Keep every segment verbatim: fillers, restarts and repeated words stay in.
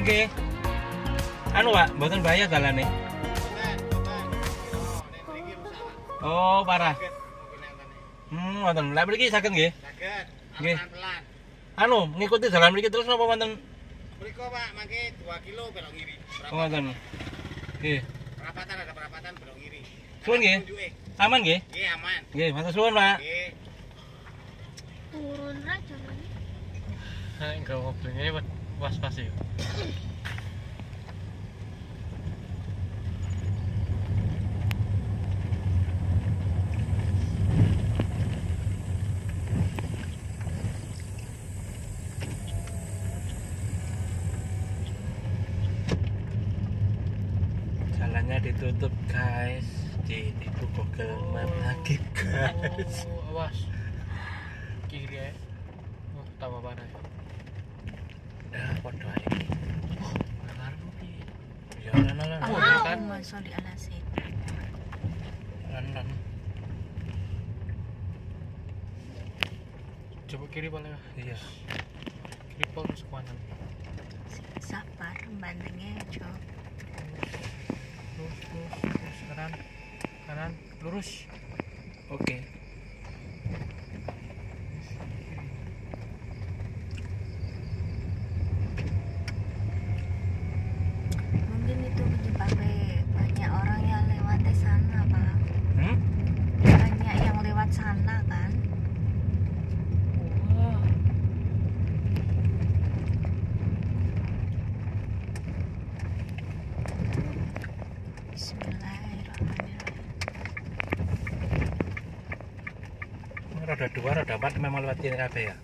Nggih. Anu, Pak, mboten bahaya dalane. Oh, parah. Hmm, wonten. Lah mriki saged nggih? Saged. Nggih. Pelan-pelan. Anu, ngikuti dalan mriki terus napa wonten? Mriko Pak, mangke dua kilo belok kiri. Oh, wonten. Nggih. Perapatan ada perapatan belok kiri. Suwun nggih. Aman nggih? Nggih, aman. Nggih, matur suwun, Pak. Nggih. Turun ra jalan. Nah, enggak mobilnya was-was ya. Jalannya ditutup, guys. Ditipu Google Map lagi, guys. Oh, awas. Kiri ya. Oh, tambah parah ya. Dah, podo ae. Oh, karepmu piye? Ya, lan lan. Oh, Lan kan. Masoli alasi. lan. Coba kiri paling. Iya. Kiri pol terus kanan. Sabar, bandengnya Jo. Lurus, lurus, lurus kanan. Kanan, lurus. Oke. Mungkin itu menyebabkan banyak orang yang lewat di sana, Pak. Hmm? Banyak yang lewat sana kan. Wah. Bismillahirrahmanirrahim. Roda dua, roda empat memang lewat kiri kabeh ya.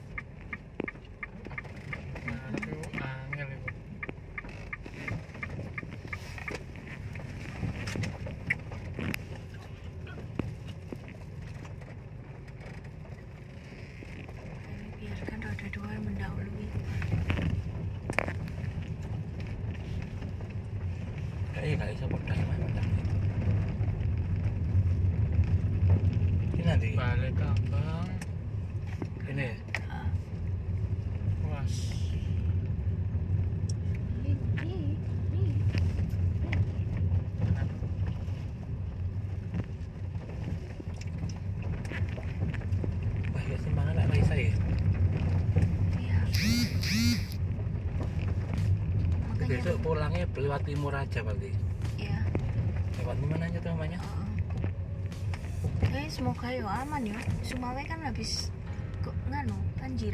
Nah, tapi angel itu. Tapi biarkan roda dua yang mendahului. Kayak nggak bisa podo ae memang kan gitu. Ini nanti Balik abang. ini Ah, Was. ini, ini, ini. Kanan. wah ya sih mana lah Raisa ya. Iya. Makanya Besok pulangnya lewat timur aja berarti. ya. Lewat mana aja tuh namanya? Eh, semoga yo aman yo. Sumawe kan habis kok nganu banjir.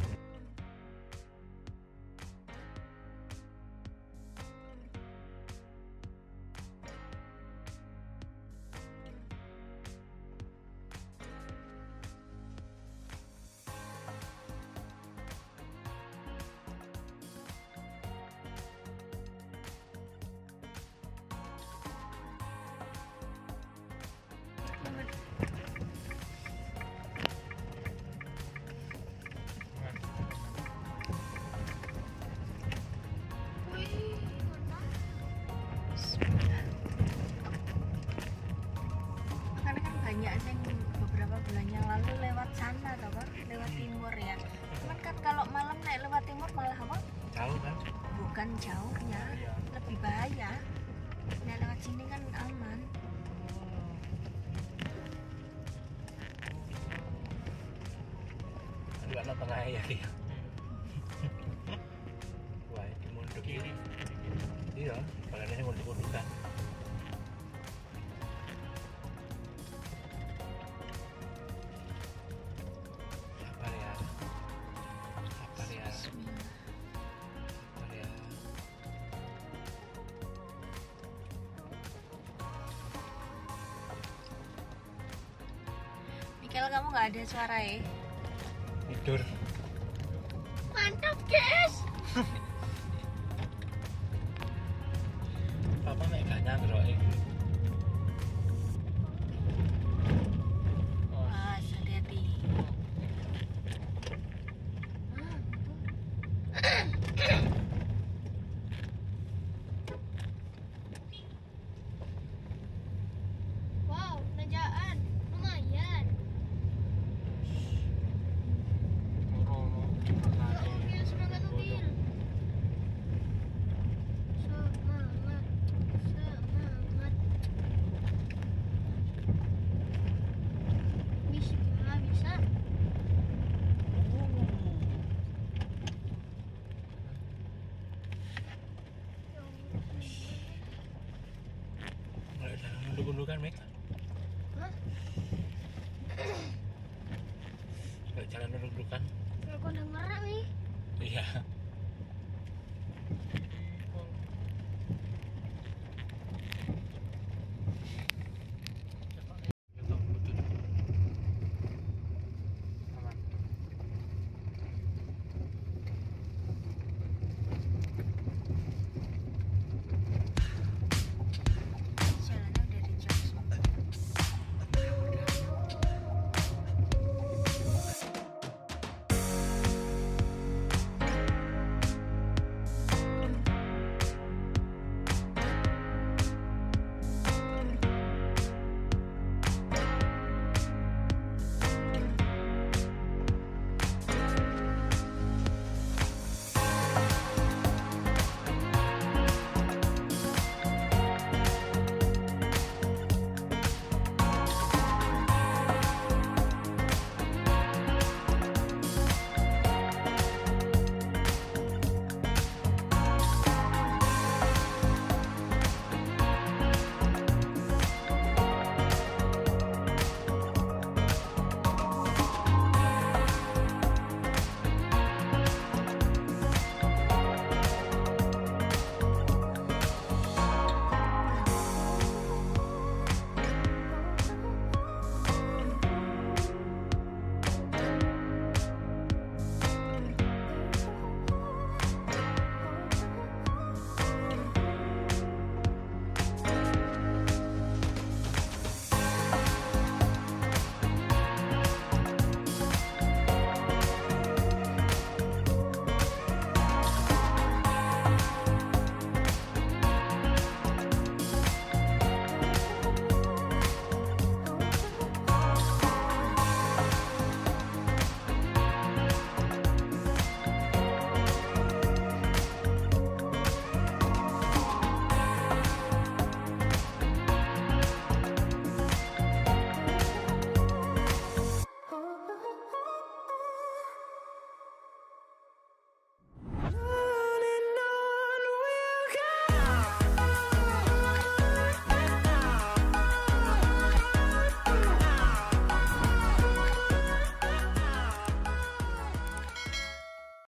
Bismillah. Karena kan banyak yang beberapa bulan yang lalu lewat sana toh Pak, lewat timur ya. Cuman kan kalau malam naik lewat timur malah apa? Jauh kan? Bukan jauhnya, lebih bahaya. Nah lewat sini kan aman. Di mana tengah ya dia. Wah, ini mundur kiri. Iya, badannya sih mundur-mundur kan. Sabar ya. Sabar ya. Bismillah. Sabar ya. Mikel kamu nggak ada suara ya? Tidur. Mantap guys. Papa mek gak nyangroke. Wah, hati-hati. Wow, kerajaan lumayan. Rono. Mobil semangat mobil. Mik.